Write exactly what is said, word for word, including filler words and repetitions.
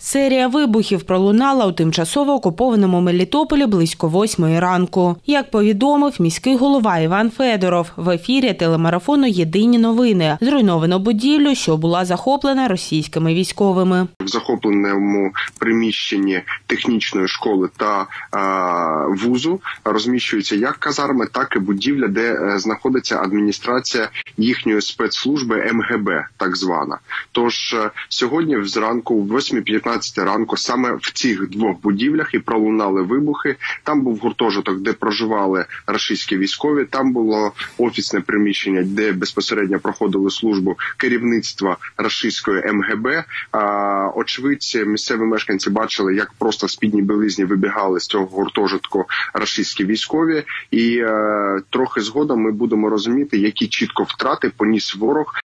Серія вибухів пролунала у тимчасово окупованому Мелітополі близько восьмої ранку. Як повідомив міський голова Іван Федоров в ефірі телемарафону «Єдині новини», зруйновано будівлю, що була захоплена російськими військовими. В захопленому приміщенні технічної школи та а, вузу розміщуються як казарми, так і будівля, де знаходиться адміністрація їхньої спецслужби ем ге бе, так звана. Тож сьогодні зранку, в восьмій п'ятнадцять ранку, саме в цих двох будівлях і пролунали вибухи. Там був гуртожиток, де проживали російські військові, там було офісне приміщення, де безпосередньо проходили службу керівництва російської ем ге бе. А, очевидці, місцеві мешканці бачили, як просто в спідній білизні вибігали з цього гуртожитку російські військові. І е, трохи згодом ми будемо розуміти, які чітко втрати поніс ворог.